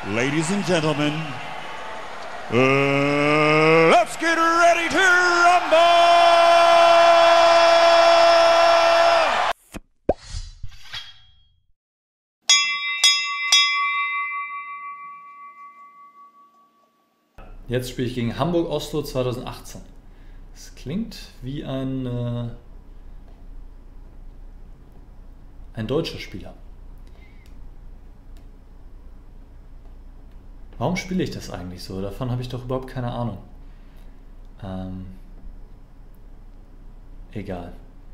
Ladies and gentlemen, let's get ready to rumble! Jetzt spiele ich gegen Hamburg-Oslo 2018. Das klingt wie ein deutscher Spieler. Warum spiele ich das eigentlich so? Davon habe ich doch überhaupt keine Ahnung. Egal.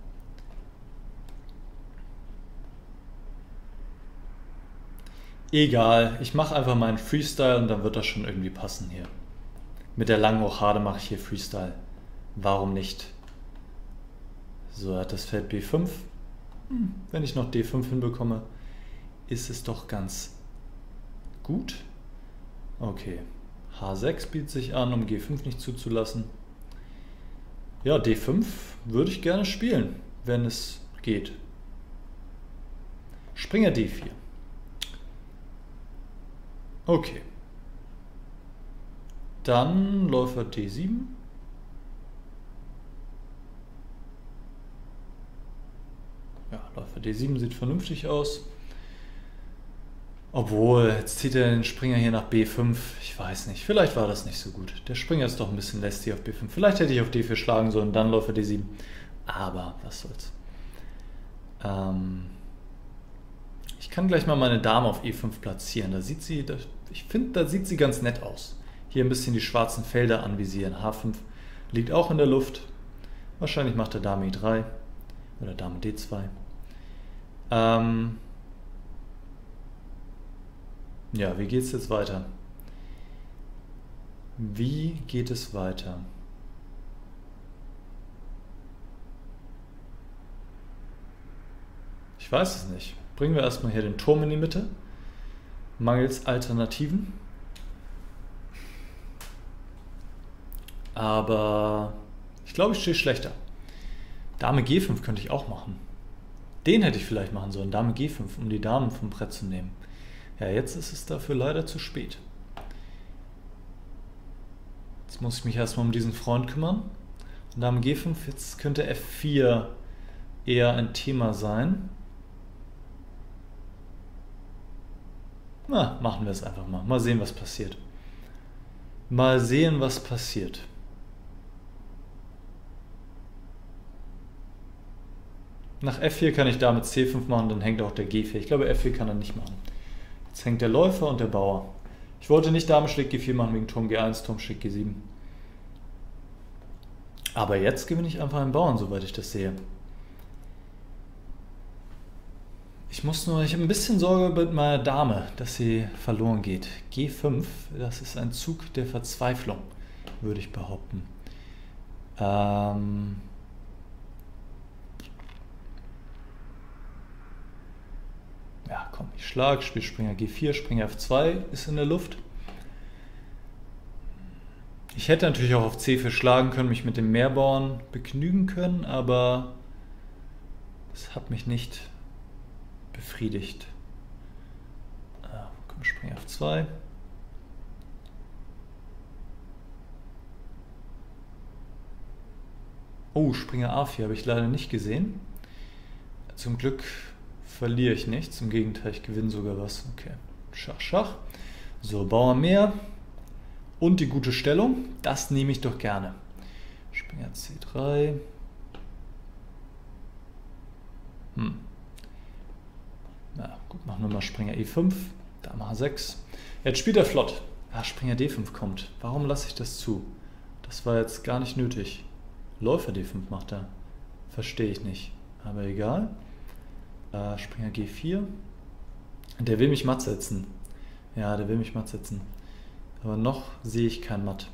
Egal, ich mache einfach meinen Freestyle und dann wird das schon irgendwie passen hier. Mit der langen Rochade mache ich hier Freestyle. Warum nicht? So, er hat das Feld B5. Wenn ich noch D5 hinbekomme, ist es doch ganz gut. Okay, H6 bietet sich an, um G5 nicht zuzulassen. Ja, D5 würde ich gerne spielen, wenn es geht. Springer D4. Okay. Dann Läufer D7. Ja, Läufer D7 sieht vernünftig aus. Obwohl, jetzt zieht er den Springer hier nach B5. Ich weiß nicht, vielleicht war das nicht so gut. Der Springer ist doch ein bisschen lästig auf B5. Vielleicht hätte ich auf D4 schlagen sollen, dann Läufer D7. Aber was soll's. Ich kann gleich mal meine Dame auf E5 platzieren. Da sieht sie, ich finde, da sieht sie ganz nett aus. Hier ein bisschen die schwarzen Felder anvisieren. H5 liegt auch in der Luft. Wahrscheinlich macht er Dame E3 oder Dame D2. Ja, wie geht es jetzt weiter? Wie geht es weiter? Ich weiß es nicht. Bringen wir erstmal hier den Turm in die Mitte. Mangels Alternativen. Aber ich glaube, ich stehe schlechter. Dame G5 könnte ich auch machen. Den hätte ich vielleicht machen sollen. Dame G5, um die Damen vom Brett zu nehmen. Ja, jetzt ist es dafür leider zu spät. Jetzt muss ich mich erstmal um diesen Freund kümmern. Und Dame G5, jetzt könnte F4 eher ein Thema sein. Na, machen wir es einfach mal. Mal sehen, was passiert. Mal sehen, was passiert. Nach F4 kann ich Dame C5 machen, dann hängt auch der G4. Ich glaube, F4 kann er nicht machen. Jetzt hängt der Läufer und der Bauer. Ich wollte nicht Dame schlägt G4 machen wegen Turm G1, Turm schlägt G7. Aber jetzt gewinne ich einfach einen Bauern, soweit ich das sehe. Ich habe ein bisschen Sorge mit meiner Dame, dass sie verloren geht. G5, das ist ein Zug der Verzweiflung, würde ich behaupten. Ja, komm, ich schlage, spiele Springer G4, Springer F2 ist in der Luft. Ich hätte natürlich auch auf C4 schlagen können, mich mit dem Mehrbauern begnügen können, aber es hat mich nicht befriedigt. Komm, Springer F2. Oh, Springer A4 habe ich leider nicht gesehen. Zum Glück verliere ich nichts, im Gegenteil, ich gewinne sogar was. Okay, Schach, Schach. So, Bauer mehr. Und die gute Stellung, das nehme ich doch gerne. Springer C3. Na gut, machen wir mal Springer E5, Dame H6. Jetzt spielt er flott. Ja, Springer D5 kommt. Warum lasse ich das zu? Das war jetzt gar nicht nötig. Läufer D5 macht er. Verstehe ich nicht. Aber egal. Springer G4. Der will mich matt setzen. Ja, der will mich matt setzen. Aber noch sehe ich kein Matt.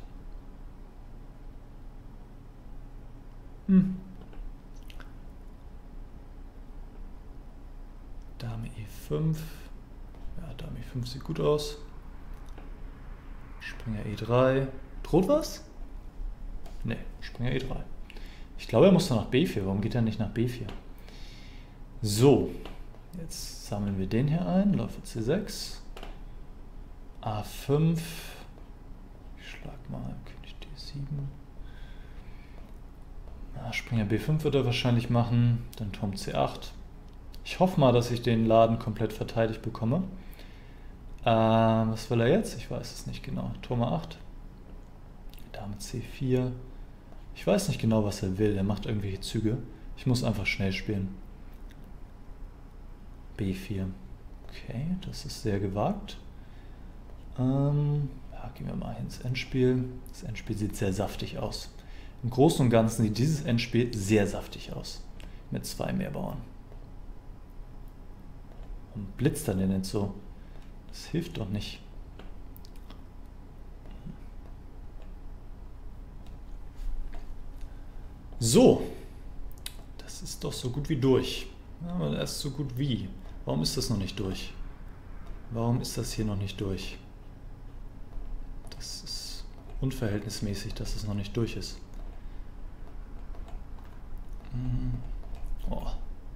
Dame E5. Ja, Dame E5 sieht gut aus. Springer E3. Droht was? Ne, Springer E3. Ich glaube, er muss noch nach B4. Warum geht er nicht nach B4? So, jetzt sammeln wir den hier ein. Läufer C6. A5. Ich schlag mal König D7. Na, Springer B5 wird er wahrscheinlich machen. Dann Turm C8. Ich hoffe mal, dass ich den Laden komplett verteidigt bekomme. Was will er jetzt? Ich weiß es nicht genau. Turm A8. Dame C4. Ich weiß nicht genau, was er will. Er macht irgendwelche Züge. Ich muss einfach schnell spielen. B4. Okay, das ist sehr gewagt. Ja, gehen wir mal ins Endspiel. Das Endspiel sieht sehr saftig aus. Im Großen und Ganzen sieht dieses Endspiel sehr saftig aus. Mit 2 Mehrbauern. Und blitzt er denn nicht so? Das hilft doch nicht. So. Das ist doch so gut wie durch. Aber das ist so gut wie. Warum ist das noch nicht durch? Warum ist das hier noch nicht durch? Das ist unverhältnismäßig, dass es noch nicht durch ist. Oh.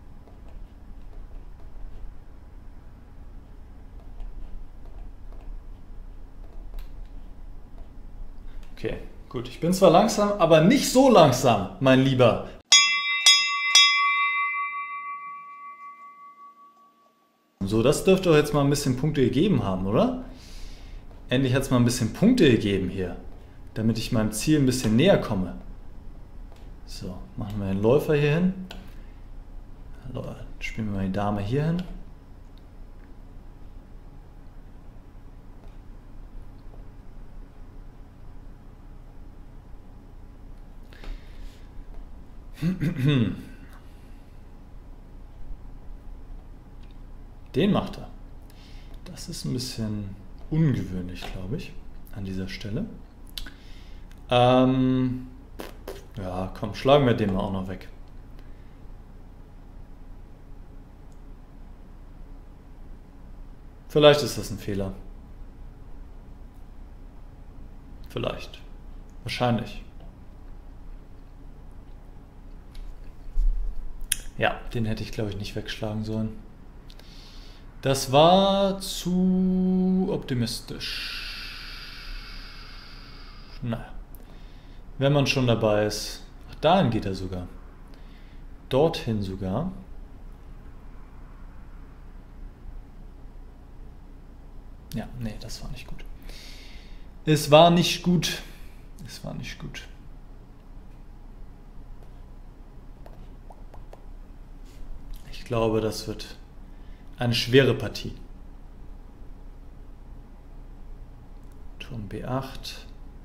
Okay, gut. Ich bin zwar langsam, aber nicht so langsam, mein Lieber. So, das dürfte doch jetzt mal ein bisschen Punkte gegeben haben, oder? Endlich hat es mal ein bisschen Punkte gegeben hier, damit ich meinem Ziel ein bisschen näher komme. So, machen wir den Läufer hier hin. Spielen wir mal die Dame hier hin. Den macht er. Das ist ein bisschen ungewöhnlich, glaube ich, an dieser Stelle. Ja, komm, schlagen wir den mal auch noch weg. Vielleicht ist das ein Fehler. Vielleicht. Wahrscheinlich. Ja, den hätte ich, glaube ich, nicht wegschlagen sollen. Das war zu optimistisch. Naja. Wenn man schon dabei ist. Ach, dahin geht er sogar. Dorthin sogar. Ja, nee, das war nicht gut. Es war nicht gut. Es war nicht gut. Ich glaube, das wird eine schwere Partie. Turm B8.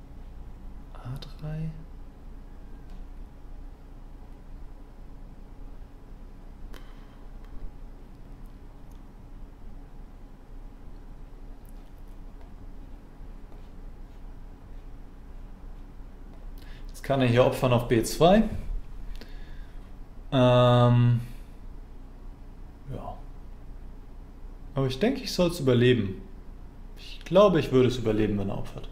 A3. Jetzt kann er hier opfern auf B2. Ja. Aber ich denke, ich soll es überleben. Ich glaube, ich würde es überleben, wenn er opfert.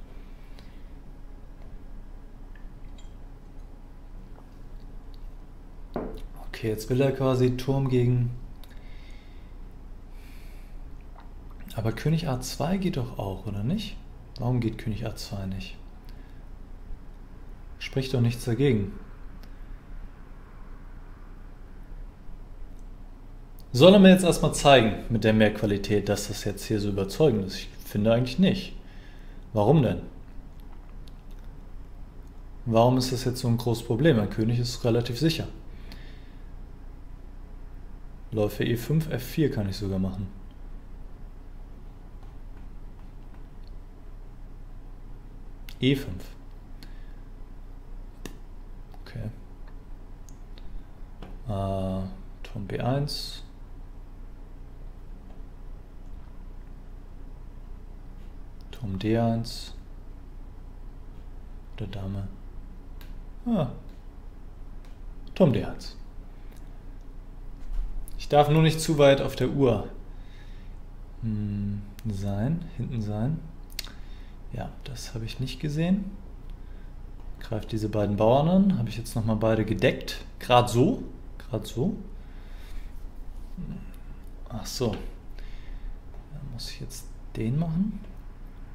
Okay, jetzt will er quasi Turm gegen... Aber König A2 geht doch auch, oder nicht? Warum geht König A2 nicht? Spricht doch nichts dagegen. Soll er mir jetzt erstmal zeigen, mit der Mehrqualität, dass das jetzt hier so überzeugend ist? Ich finde eigentlich nicht. Warum denn? Warum ist das jetzt so ein großes Problem? Ein König ist relativ sicher. Läufe E5, F4 kann ich sogar machen. E5. Okay. Turm B1. Turm D1. Oder Dame. Turm D1. Ich darf nur nicht zu weit auf der Uhr hinten sein. Ja, das habe ich nicht gesehen. Greift diese beiden Bauern an. Habe ich jetzt nochmal beide gedeckt. Gerade so. Gerade so. Ach so. Dann muss ich jetzt den machen.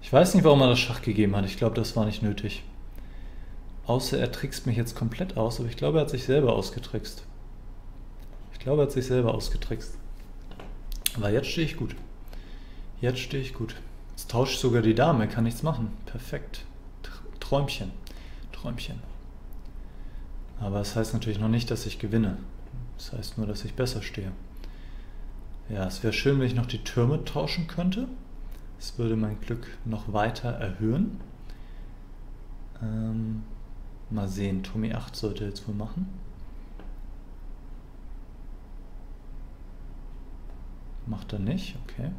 Ich weiß nicht, warum er das Schach gegeben hat. Ich glaube, das war nicht nötig. Außer er trickst mich jetzt komplett aus, aber ich glaube, er hat sich selber ausgetrickst. Aber jetzt stehe ich gut. Jetzt tauscht sogar die Dame, kann nichts machen. Perfekt. Träumchen. Aber das heißt natürlich noch nicht, dass ich gewinne. Das heißt nur, dass ich besser stehe. Ja, es wäre schön, wenn ich noch die Türme tauschen könnte. Das würde mein Glück noch weiter erhöhen. Mal sehen, Turm 8 sollte jetzt wohl machen. Macht er nicht, okay.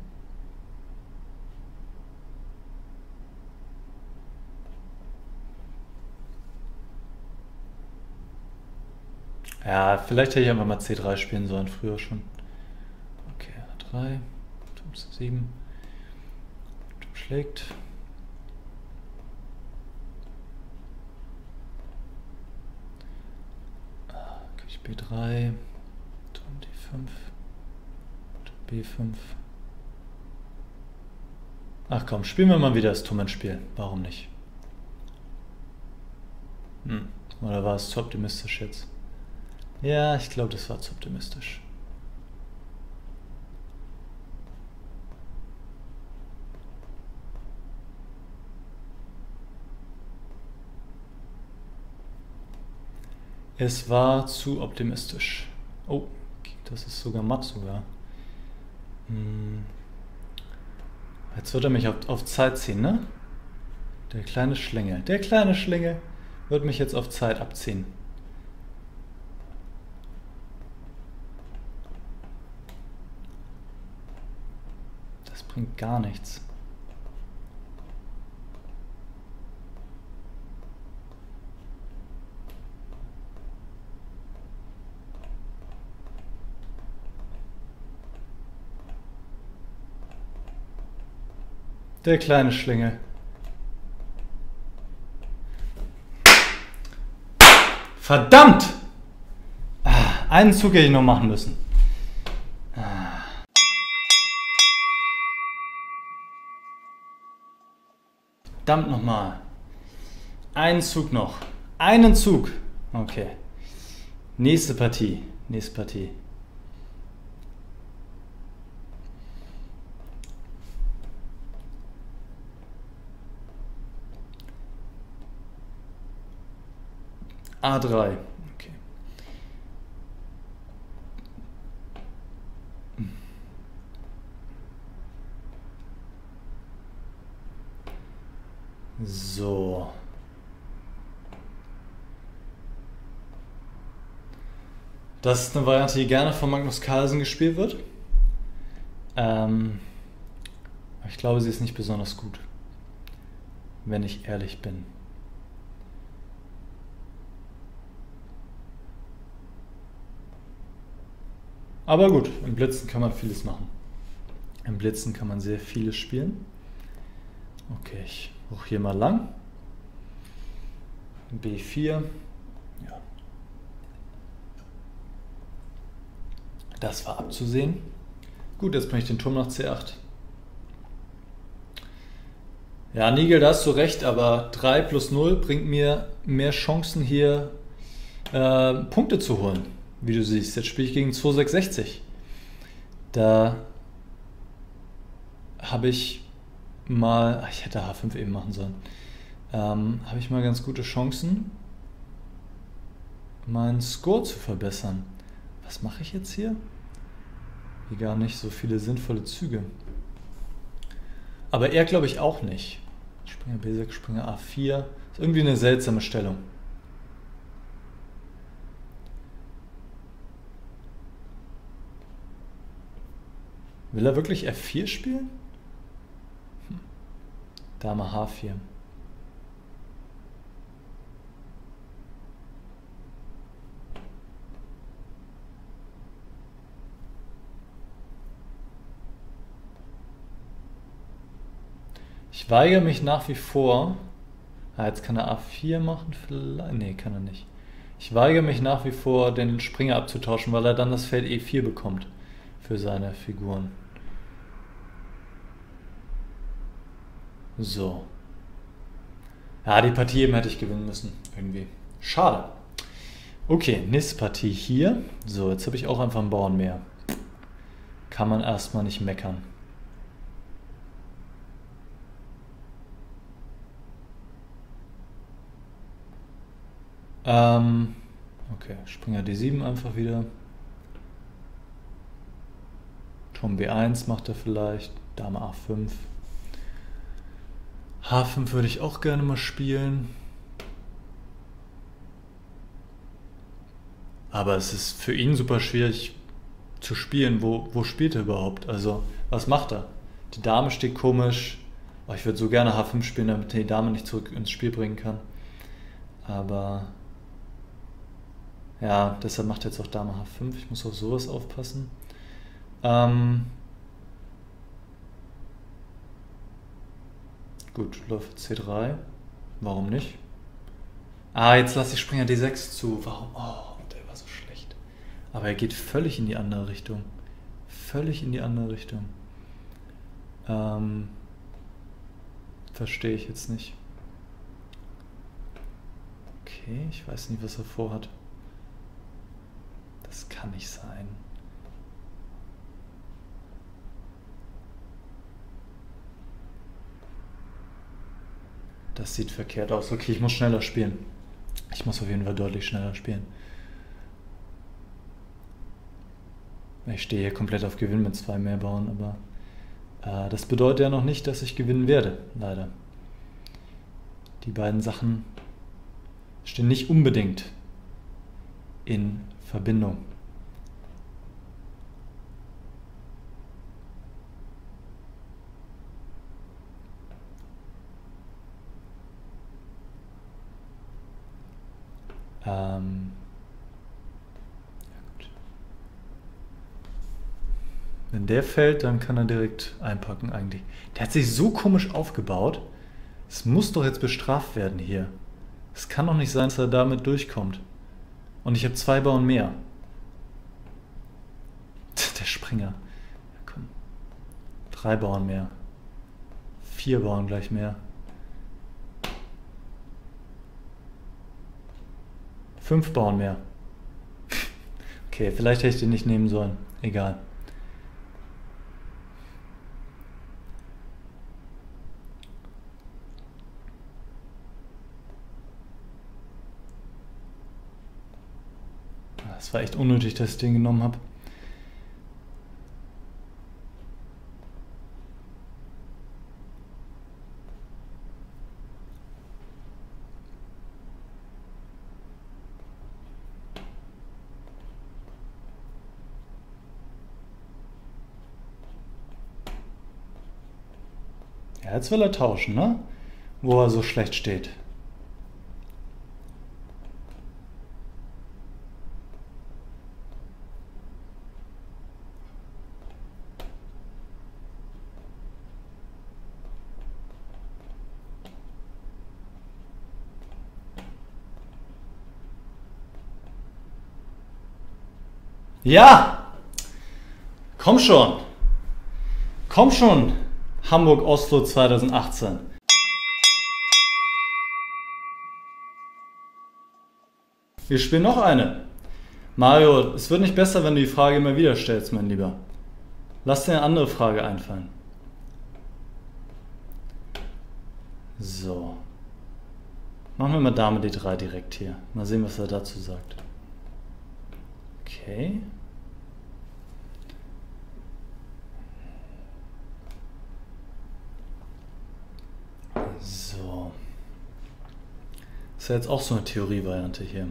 Ja, vielleicht hätte ich einfach mal C3 spielen sollen, früher schon. Okay, A3, Turm C7. Turm schlägt. König B3, Turm D5, Turm B5. Ach komm, spielen wir mal wieder das Turm-Endspiel. Warum nicht? Oder war es zu optimistisch jetzt? Ja, ich glaube, das war zu optimistisch. Es war zu optimistisch. Oh, das ist sogar matt sogar. Jetzt wird er mich auf Zeit ziehen, ne? Der kleine Schlingel. Der kleine Schlingel wird mich jetzt auf Zeit abziehen. Das bringt gar nichts. Der kleine Schlingel. Verdammt! Einen Zug hätte ich noch machen müssen. Verdammt nochmal. Einen Zug noch. Einen Zug. Okay. Nächste Partie. A3. Okay. So. Das ist eine Variante, die gerne von Magnus Carlsen gespielt wird. Ich glaube, sie ist nicht besonders gut. Wenn ich ehrlich bin. Aber gut, im Blitzen kann man vieles machen. Im Blitzen kann man sehr vieles spielen. Okay, ich ruch hier mal lang. B4. Ja. Das war abzusehen. Gut, jetzt bringe ich den Turm nach C8. Ja, Nigel, da hast du recht, aber 3 plus 0 bringt mir mehr Chancen hier Punkte zu holen. Wie du siehst, jetzt spiele ich gegen 2,660. Da habe ich mal, ich hätte H5 eben machen sollen, habe ich mal ganz gute Chancen, meinen Score zu verbessern. Was mache ich jetzt hier? Hier gar nicht so viele sinnvolle Züge. Aber er glaube ich auch nicht. Springer B6, Springer A4. Ist irgendwie eine seltsame Stellung. Will er wirklich F4 spielen? Dame H4. Ich weigere mich nach wie vor. Jetzt kann er A4 machen. Nee, kann er nicht. Ich weigere mich nach wie vor, den Springer abzutauschen, weil er dann das Feld E4 bekommt für seine Figuren. So. Ja, die Partie eben hätte ich gewinnen müssen. Irgendwie. Schade. Okay, nächste Partie hier. So, jetzt habe ich auch einfach einen Bauern mehr. Kann man erstmal nicht meckern. Okay, Springer D7 einfach wieder. Turm B1 macht er vielleicht. Dame A5. H5 würde ich auch gerne mal spielen. Aber es ist für ihn super schwierig zu spielen. Wo spielt er überhaupt? Also, was macht er? Die Dame steht komisch. Oh, ich würde so gerne H5 spielen, damit er die Dame nicht zurück ins Spiel bringen kann. Aber ja, deshalb macht er jetzt auch Dame H5. Ich muss auf sowas aufpassen. Gut, Läufer C3. Warum nicht? Ah, jetzt lasse ich Springer D6 zu. Warum? Oh, der war so schlecht. Aber er geht völlig in die andere Richtung. Völlig in die andere Richtung. Verstehe ich jetzt nicht. Okay, ich weiß nicht, was er vorhat. Das kann nicht sein. Das sieht verkehrt aus. Okay, ich muss schneller spielen. Ich muss auf jeden Fall deutlich schneller spielen. Ich stehe hier komplett auf Gewinn mit 2 mehr Bauern, aber das bedeutet ja noch nicht, dass ich gewinnen werde, leider. Die beiden Sachen stehen nicht unbedingt in Verbindung. Ja, gut. Wenn der fällt, dann kann er direkt einpacken eigentlich. Der hat sich so komisch aufgebaut. Es muss doch jetzt bestraft werden hier. Es kann doch nicht sein, dass er damit durchkommt. Und ich habe 2 Bauern mehr. Der Springer. Ja, komm. 3 Bauern mehr. 4 Bauern gleich mehr. 5 Bauern mehr. Okay, vielleicht hätte ich den nicht nehmen sollen. Egal. Es war echt unnötig, dass ich den genommen habe. Ja, jetzt will er tauschen, ne? Wo er so schlecht steht. Ja! Komm schon! Komm schon! Hamburg-Oslo 2018. Wir spielen noch eine. Mario, es wird nicht besser, wenn du die Frage immer wieder stellst, mein Lieber. Lass dir eine andere Frage einfallen. So. Machen wir mal Dame D3 direkt hier. Mal sehen, was er dazu sagt. Okay. So. Das ist ja jetzt auch so eine Theorievariante hier.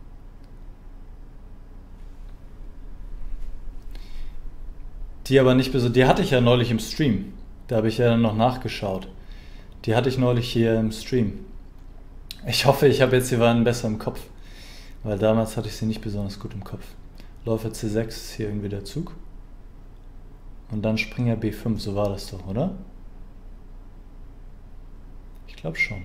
Die aber nicht besonders. Die hatte ich ja neulich im Stream. Da habe ich ja dann noch nachgeschaut. Die hatte ich neulich hier im Stream. Ich hoffe, ich habe jetzt die Varianten besser im Kopf. Weil damals hatte ich sie nicht besonders gut im Kopf. Läufer C6 ist hier irgendwie der Zug. Und dann Springer B5, so war das doch, oder? Ich glaube schon.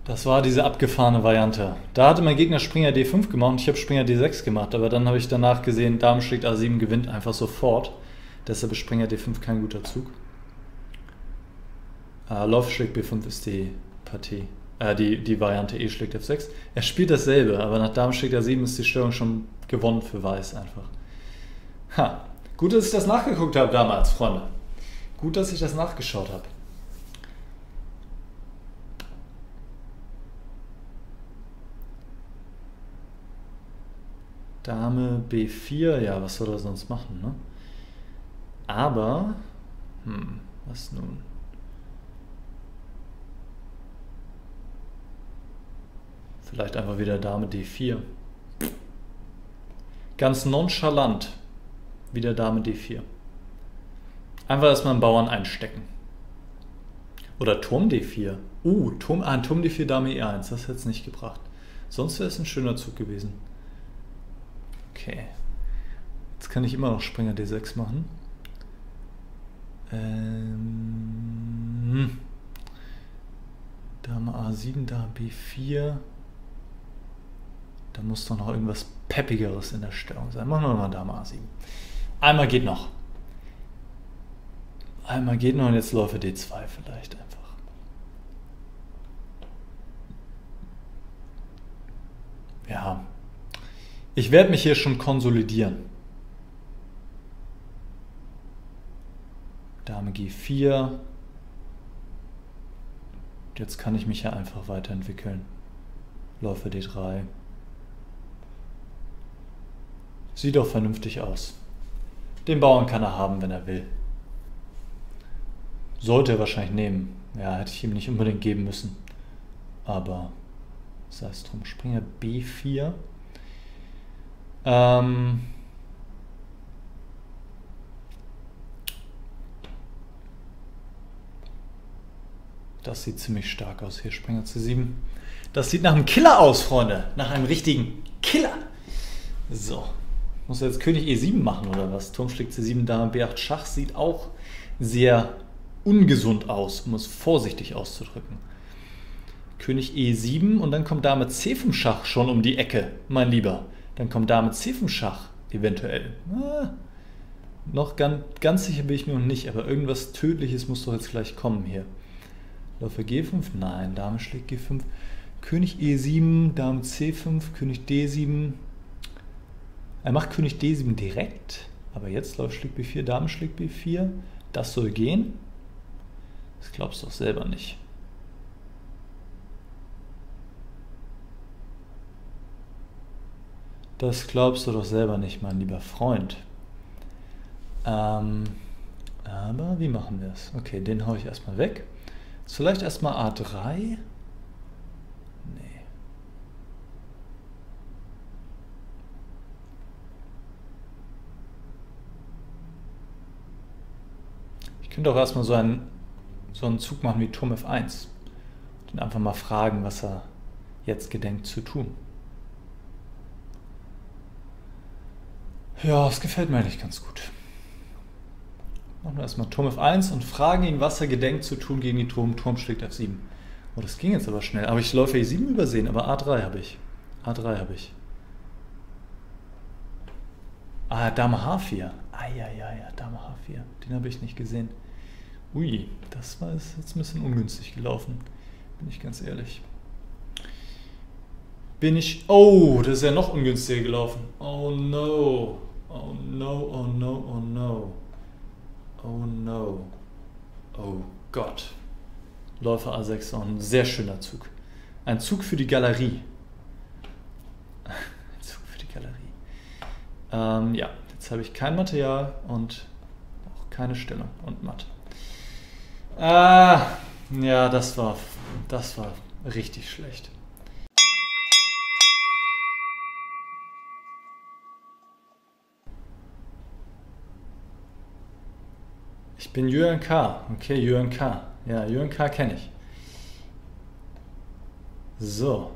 Das war diese abgefahrene Variante. Da hatte mein Gegner Springer D5 gemacht und ich habe Springer D6 gemacht, aber dann habe ich danach gesehen, Dame schlägt A7 gewinnt einfach sofort. Deshalb ist Springer D5 kein guter Zug. Läufer schlägt B5 ist die Partie. Die Variante E schlägt F6. Er spielt dasselbe, aber nach Dame schlägt A7 ist die Stellung schon gewonnen für Weiß einfach. Ha, gut, dass ich das nachgeguckt habe damals, Freunde. Gut, dass ich das nachgeschaut habe. Dame B4, ja, was soll er sonst machen, ne? Aber, was nun? Vielleicht einfach wieder Dame D4. Ganz nonchalant wieder Dame D4. Einfach erstmal einen Bauern einstecken. Oder Turm D4. Turm D4, Dame E1, das hätte es nicht gebracht. Sonst wäre es ein schöner Zug gewesen. Okay. Jetzt kann ich immer noch Springer D6 machen. Dame A7, Dame B4. Da muss doch noch irgendwas Peppigeres in der Stellung sein. Machen wir mal Dame A7. Einmal geht noch. Einmal geht noch und jetzt Läufer D2 vielleicht einfach. Ja. Ich werde mich hier schon konsolidieren. Dame G4. Jetzt kann ich mich ja einfach weiterentwickeln. Läufer D3. Sieht doch vernünftig aus. Den Bauern kann er haben, wenn er will. Sollte er wahrscheinlich nehmen. Ja, hätte ich ihm nicht unbedingt geben müssen. Aber sei es drum. Springer B4. Das sieht ziemlich stark aus hier. Springer C7. Das sieht nach einem Killer aus, Freunde. Nach einem richtigen Killer. So. Muss er jetzt König E7 machen oder was? Turm schlägt C7, Dame B8 Schach sieht auch sehr ungesund aus, um es vorsichtig auszudrücken. König E7 und dann kommt Dame C5 Schach schon um die Ecke, mein Lieber. Dann kommt Dame C5 Schach eventuell. Noch ganz sicher bin ich mir noch nicht, aber irgendwas Tödliches muss doch jetzt gleich kommen hier. Läufer G5? Nein, Dame schlägt G5. König E7, Dame C5, König D7. Er macht König D7 direkt, aber jetzt Läufer schlägt B4, Dame schlägt B4. Das soll gehen? Das glaubst du doch selber nicht. Das glaubst du doch selber nicht, mein lieber Freund. Aber wie machen wir es? Okay, den haue ich erstmal weg. Vielleicht erstmal A3. Nee. Ich könnte auch erstmal so einen Zug machen wie Turm F1. Und einfach mal fragen, was er jetzt gedenkt zu tun. Ja, es gefällt mir eigentlich ganz gut. Machen wir erstmal Turm F1 und fragen ihn, was er gedenkt zu tun gegen die Turm. Turm schlägt F7. Oh, das ging jetzt aber schnell. Aber ich Läufer E7 übersehen, aber A3 habe ich. A3 habe ich. Dame H4. Dame H4. Den habe ich nicht gesehen. Ui, das war jetzt ein bisschen ungünstig gelaufen. Bin ich ganz ehrlich. Oh, das ist ja noch ungünstiger gelaufen. Oh no. Oh no, oh no, oh no. Oh no. Oh Gott. Läufer A6, auch ein sehr schöner Zug. Ein Zug für die Galerie. Ein Zug für die Galerie. Ja, jetzt habe ich kein Material und auch keine Stellung und Matt. Ja, das war richtig schlecht. Ich bin Jürgen K. Okay, Jürgen K. Ja, Jürgen K. kenne ich. So.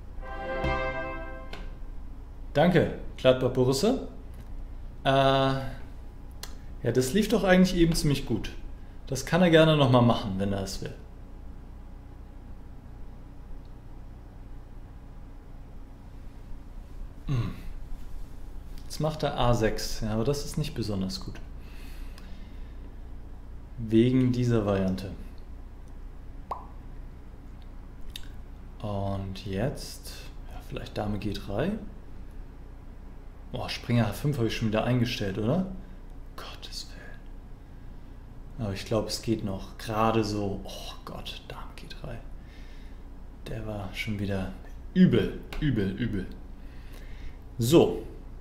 Danke, Gladbach Borussia. Ja, das lief doch eigentlich eben ziemlich gut. Das kann er gerne nochmal machen, wenn er es will. Jetzt macht er A6, ja, aber das ist nicht besonders gut. Wegen dieser Variante. Und jetzt, ja, vielleicht Dame G3. Oh, Springer H5 habe ich schon wieder eingestellt, oder? Gottes Willen. Aber ich glaube, es geht noch. Gerade so. Oh Gott, Dame G3. Der war schon wieder übel, übel, übel. So.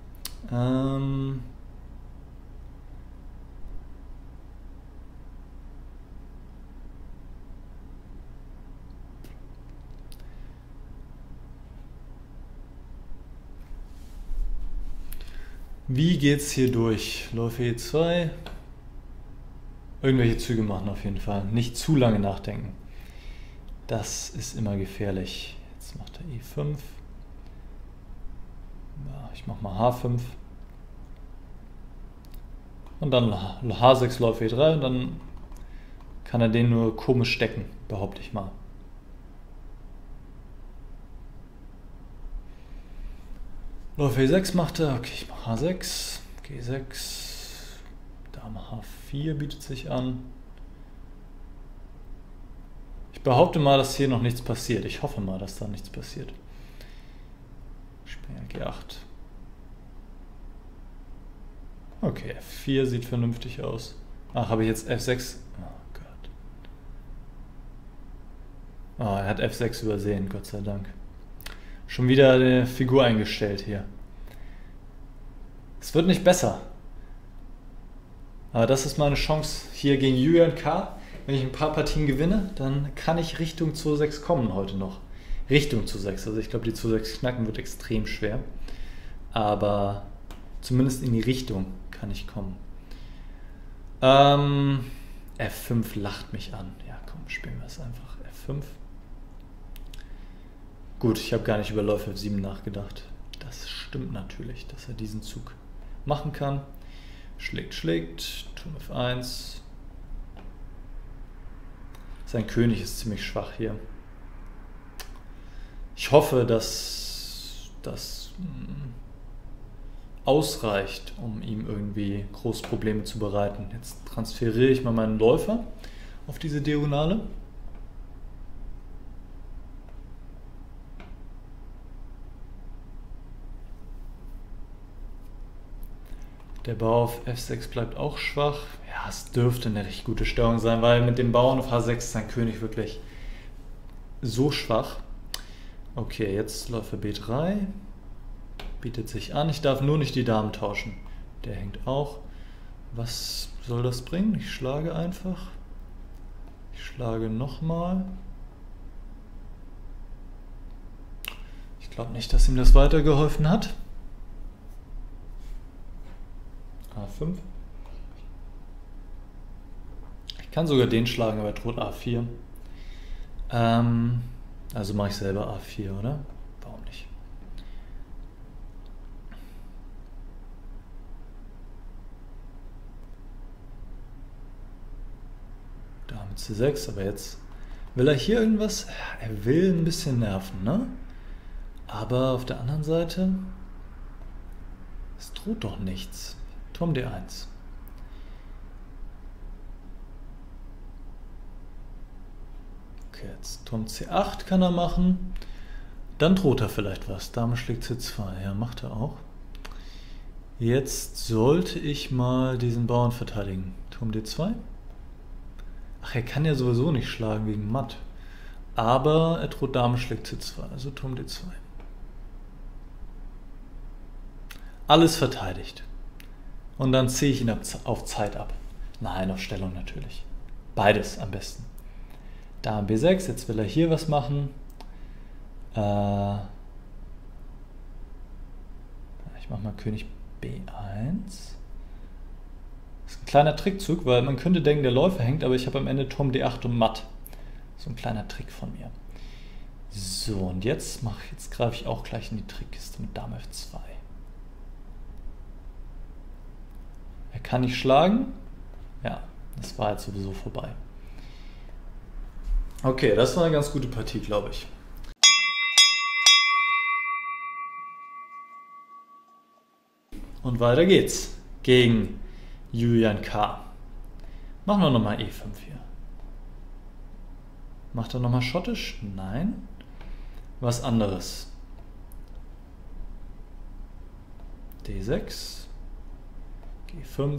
Wie geht's hier durch? Läufe E2. Irgendwelche Züge machen auf jeden Fall. Nicht zu lange nachdenken. Das ist immer gefährlich. Jetzt macht er E5. Ja, ich mach mal H5. Und dann H6 Läufe E3 und dann kann er den nur komisch stecken, behaupte ich mal. Läufe E6 macht er. Okay, ich mache H6. G6. Dame H4 bietet sich an. Ich behaupte mal, dass hier noch nichts passiert. Ich hoffe mal, dass da nichts passiert. Springer G8. Okay, F4 sieht vernünftig aus. Ach, habe ich jetzt F6? Oh Gott. Oh, er hat F6 übersehen, Gott sei Dank. Schon wieder eine Figur eingestellt hier. Es wird nicht besser. Aber das ist meine Chance hier gegen Julian K. Wenn ich ein paar Partien gewinne, dann kann ich Richtung 2-6 kommen heute noch. Richtung 2-6. Also ich glaube, die 2-6 knacken wird extrem schwer. Aber zumindest in die Richtung kann ich kommen. F5 lacht mich an. Ja, komm, spielen wir es einfach. F5. Gut, ich habe gar nicht über Läufe F7 nachgedacht. Das stimmt natürlich, dass er diesen Zug machen kann. Schlägt, schlägt. Turm F1. Sein König ist ziemlich schwach hier. Ich hoffe, dass das ausreicht, um ihm irgendwie große Probleme zu bereiten. Jetzt transferiere ich mal meinen Läufer auf diese Diagonale. Der Bauer auf F6 bleibt auch schwach. Ja, es dürfte eine recht gute Steuerung sein, weil mit dem Bauern auf H6 ist sein König wirklich so schwach. Okay, jetzt Läufer B3. Bietet sich an. Ich darf nur nicht die Damen tauschen. Der hängt auch. Was soll das bringen? Ich schlage einfach. Ich schlage nochmal. Ich glaube nicht, dass ihm das weitergeholfen hat. A5. Ich kann sogar den schlagen, aber er droht A4. Also mache ich selber A4, oder? Warum nicht? Dame C6, aber jetzt will er hier irgendwas? Er will ein bisschen nerven, ne? Aber auf der anderen Seite, es droht doch nichts. Turm D1. Okay, jetzt Turm C8 kann er machen. Dann droht er vielleicht was. Dame schlägt C2. Ja, macht er auch. Jetzt sollte ich mal diesen Bauern verteidigen. Turm D2. Ach, er kann ja sowieso nicht schlagen wegen Matt. Aber er droht Dame schlägt C2. Also Turm D2. Alles verteidigt. Und dann ziehe ich ihn auf Zeit ab. Nein, auf Stellung natürlich. Beides am besten. Dame B6, jetzt will er hier was machen. Ich mache mal König B1. Das ist ein kleiner Trickzug, weil man könnte denken, der Läufer hängt, aber ich habe am Ende Turm D8 und Matt. So ein kleiner Trick von mir. So, und jetzt greife ich auch gleich in die Trickkiste mit Dame F2. Er kann nicht schlagen. Ja, das war jetzt sowieso vorbei. Okay, das war eine ganz gute Partie, glaube ich. Und weiter geht's gegen Julian K. Machen wir nochmal E5 hier. Macht er nochmal schottisch? Nein. Was anderes. D6. G5.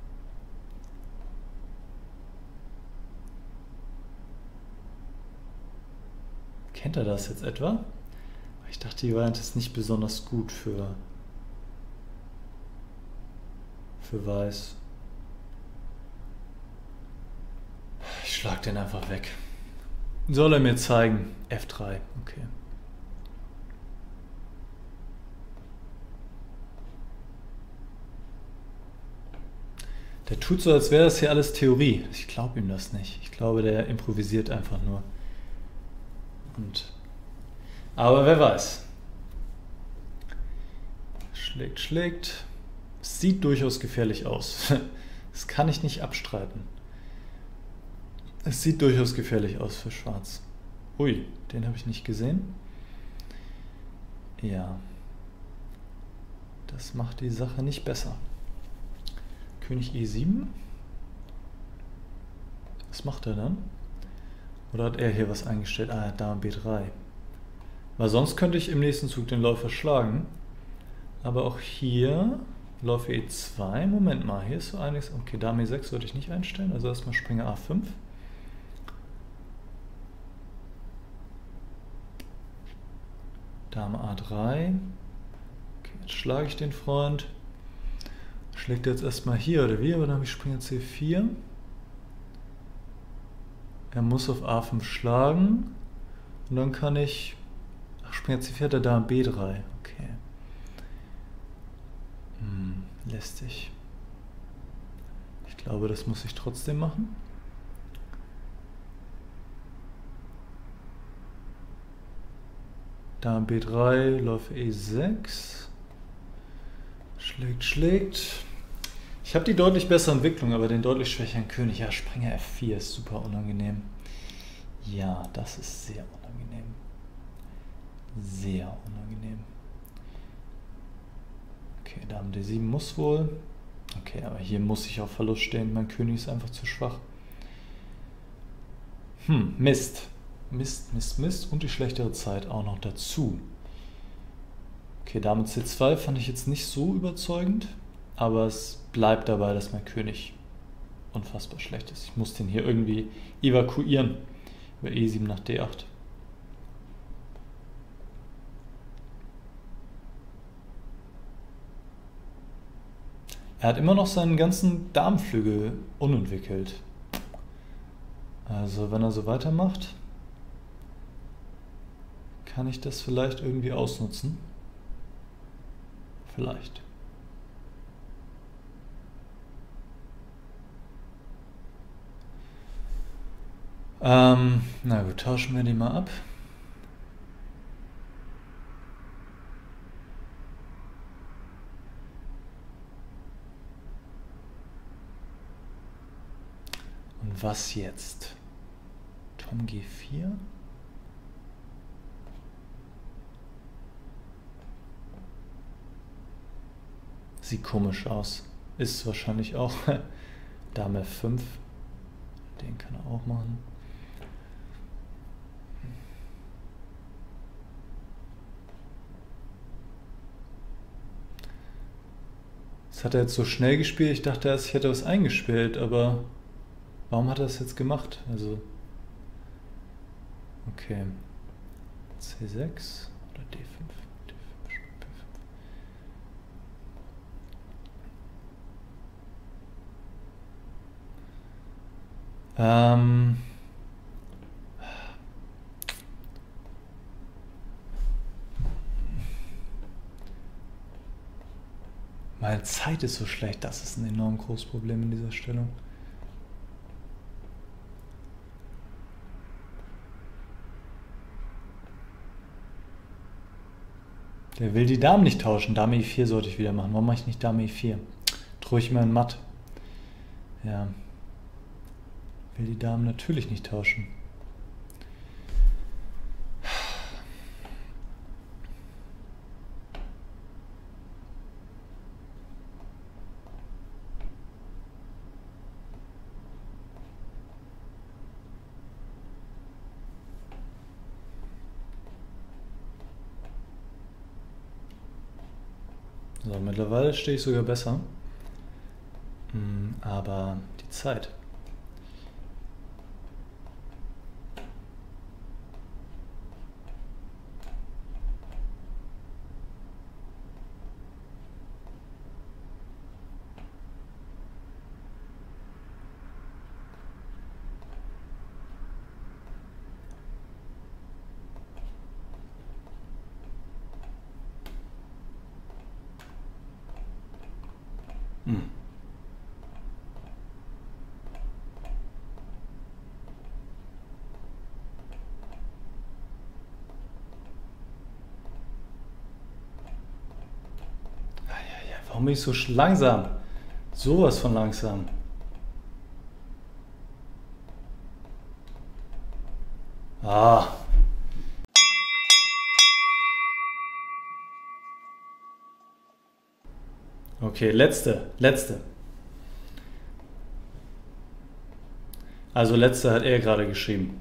Kennt er das jetzt etwa? Ich dachte, die Variante ist nicht besonders gut für Weiß. Ich schlag den einfach weg. Soll er mir zeigen? F3, okay. Der tut so, als wäre das hier alles Theorie. Ich glaube ihm das nicht. Ich glaube, der improvisiert einfach nur. Aber wer weiß. Schlägt. Sieht durchaus gefährlich aus. Das kann ich nicht abstreiten. Es sieht durchaus gefährlich aus für Schwarz. Ui, den habe ich nicht gesehen. Ja. Das macht die Sache nicht besser. König E7. Was macht er dann? Oder hat er hier was eingestellt? Ah, Dame B3. Weil sonst könnte ich im nächsten Zug den Läufer schlagen. Aber auch hier Läufer E2. Moment mal, hier ist so einiges. Okay, Dame E6 sollte ich nicht einstellen. Also erstmal Springer A5. Dame A3. Okay, jetzt schlage ich den Freund. Schlägt er jetzt erstmal hier oder wie? Aber dann habe ich Springer C4. Er muss auf A5 schlagen. Und dann kann ich... Ach, Springer C4 hat er Dame B3. Okay. Lästig. Ich glaube, das muss ich trotzdem machen. Dame B3, Läufer E6. Schlägt. Ich habe die deutlich bessere Entwicklung, aber den deutlich schwächeren König. Ja, Springer F4 ist super unangenehm. Ja, das ist sehr unangenehm. Sehr unangenehm. Okay, Dame D7 muss wohl. Okay, aber hier muss ich auf Verlust stehen. Mein König ist einfach zu schwach. Mist. Mist. Und die schlechtere Zeit auch noch dazu. Okay, Dame C2 fand ich jetzt nicht so überzeugend. Aber es bleibt dabei, dass mein König unfassbar schlecht ist. Ich muss den hier irgendwie evakuieren. Über E7 nach D8. Er hat immer noch seinen ganzen Damenflügel unentwickelt. Also wenn er so weitermacht, kann ich das vielleicht irgendwie ausnutzen. Vielleicht. Na gut, tauschen wir die mal ab. Und was jetzt? Turm G4? Sieht komisch aus. Ist wahrscheinlich auch. Dame F5. Den kann er auch machen. Das hat er jetzt so schnell gespielt. Ich dachte erst, ich hätte was eingespielt, aber warum hat er das jetzt gemacht? Also, okay. C6 oder D5? D5, B5. Meine Zeit ist so schlecht, das ist ein enorm großes Problem in dieser Stellung. Der will die Damen nicht tauschen. Dame E4 sollte ich wieder machen. Warum mache ich nicht Dame E4? Drohe ich mir in Matt. Ja. Will die Damen natürlich nicht tauschen. So, mittlerweile stehe ich sogar besser. Aber die Zeit. Warum bin ich so langsam? Sowas von langsam. Ah. Okay, letzte. Also letzte hat er gerade geschrieben.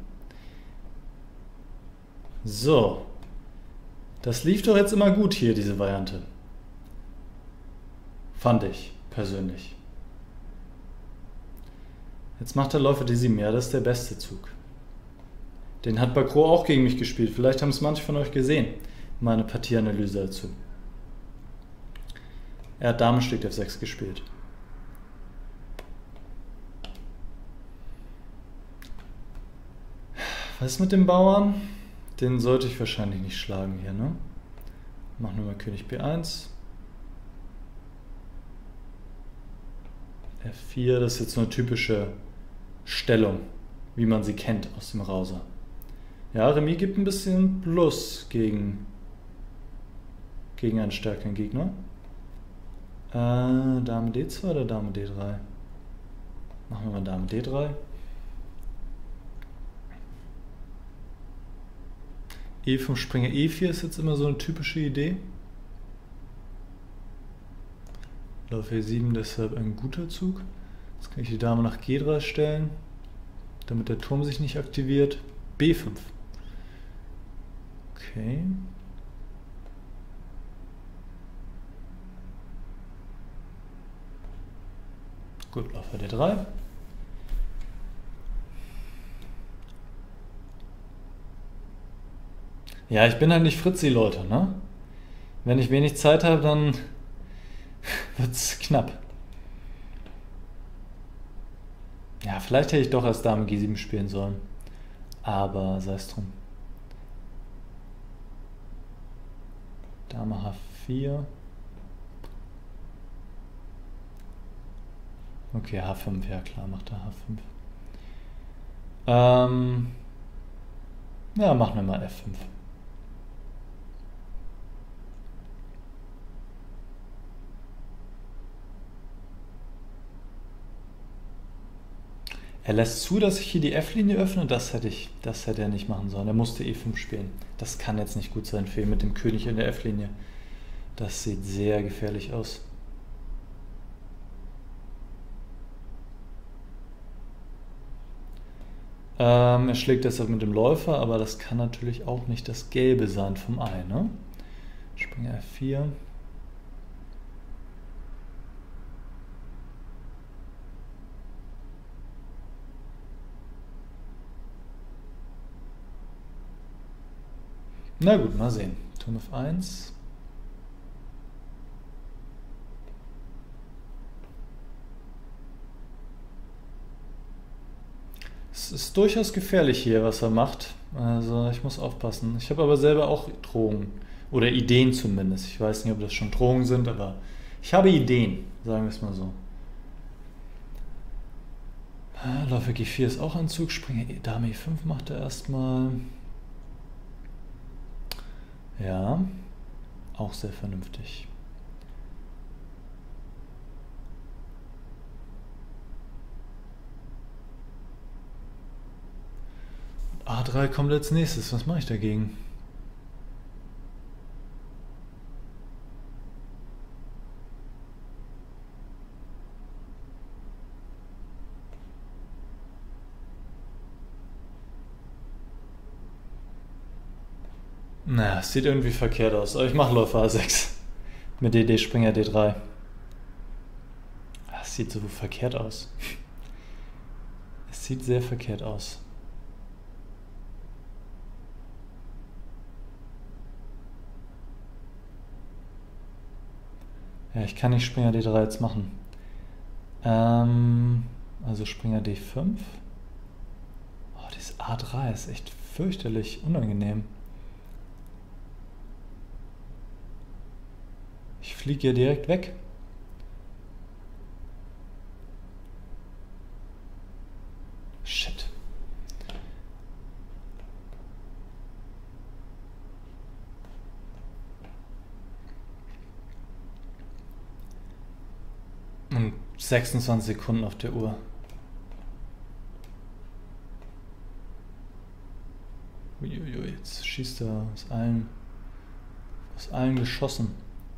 So. Das lief doch jetzt immer gut hier, diese Variante. Fand ich, persönlich. Jetzt macht der Läufer D7. Ja, das ist der beste Zug. Den hat Bacrot auch gegen mich gespielt. Vielleicht haben es manche von euch gesehen. Meine Partieanalyse dazu. Er hat Dame schlägt F6 gespielt. Was ist mit dem Bauern? Den sollte ich wahrscheinlich nicht schlagen hier, ne? Machen wir mal König B1. F4, das ist jetzt so eine typische Stellung, wie man sie kennt aus dem Rauser. Ja, Remis gibt ein bisschen Plus gegen einen stärkeren Gegner. Dame D2 oder Dame D3? Machen wir mal Dame D3. E5, Springer E4 ist jetzt immer so eine typische Idee. Lauf E7 deshalb ein guter Zug. Jetzt kann ich die Dame nach G3 stellen, damit der Turm sich nicht aktiviert. B5. Okay. Gut, Läufer D3. Ja, ich bin halt nicht Fritzi, Leute, ne? Wenn ich wenig Zeit habe, dann wird's knapp. Ja, vielleicht hätte ich doch erst Dame G7 spielen sollen. Aber sei es drum. Dame H4. Okay, H5, ja klar, macht er H5. Ja, machen wir mal F5. Er lässt zu, dass ich hier die F-Linie öffne. Das hätte er nicht machen sollen. Er musste E5 spielen. Das kann jetzt nicht gut sein für ihn mit dem König in der F-Linie. Das sieht sehr gefährlich aus. Er schlägt deshalb mit dem Läufer, aber das kann natürlich auch nicht das Gelbe sein vom Ei, ne? Springer F4. Na gut, mal sehen. Turm F1. Es ist durchaus gefährlich hier, was er macht. Also ich muss aufpassen. Ich habe aber selber auch Drohungen. Oder Ideen zumindest. Ich weiß nicht, ob das schon Drohungen sind, aber ich habe Ideen, sagen wir es mal so. Läufer G4 ist auch ein Zug. Springer Dame E5 macht er erstmal. Ja, auch sehr vernünftig. A3 kommt als nächstes. Was mache ich dagegen? Naja, es sieht irgendwie verkehrt aus. Aber ich mache Läufer A6. Mit DD Springer D3. Das sieht so verkehrt aus. Es sieht sehr verkehrt aus. Ja, ich kann nicht Springer D3 jetzt machen. Also Springer D5. Oh, dieses A3 ist echt fürchterlich unangenehm. Ich fliege hier direkt weg. Shit. Und 26 Sekunden auf der Uhr. Uiuiui, jetzt schießt er aus allen Geschossen.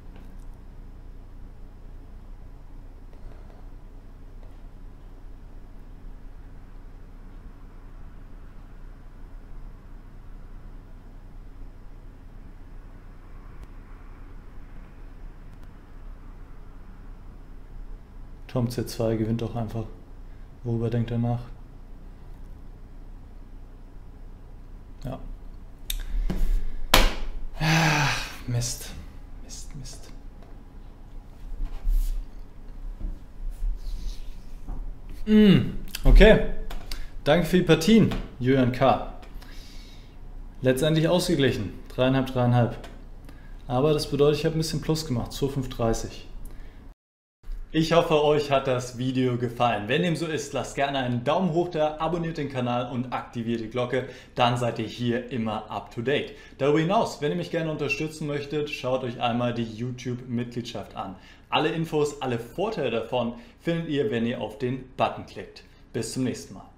Turm C2 gewinnt doch einfach. Worüber denkt er nach? Ja. Mist. Mist. Okay. Danke für die Partien, Julian K. Letztendlich ausgeglichen. 3,5. Aber das bedeutet, ich habe ein bisschen Plus gemacht. 2,530. Ich hoffe, euch hat das Video gefallen. Wenn dem so ist, lasst gerne einen Daumen hoch da, abonniert den Kanal und aktiviert die Glocke. Dann seid ihr hier immer up to date. Darüber hinaus, wenn ihr mich gerne unterstützen möchtet, schaut euch einmal die YouTube-Mitgliedschaft an. Alle Infos, alle Vorteile davon findet ihr, wenn ihr auf den Button klickt. Bis zum nächsten Mal.